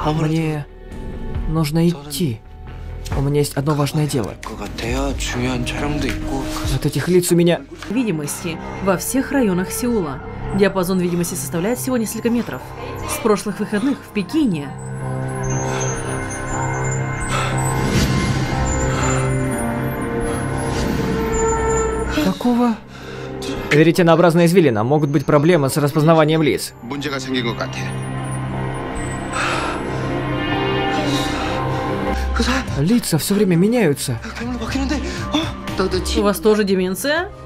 Мне нужно идти. У меня есть одно важное дело. От этих лиц у меня... Видимости во всех районах Сеула. Диапазон видимости составляет всего несколько метров. С прошлых выходных в Пекине Какого? Веретенообразная извилина. Могут быть проблемы с распознаванием лиц. 문제가 생긴 것 같아. Лица все время меняются. у вас тоже деменция?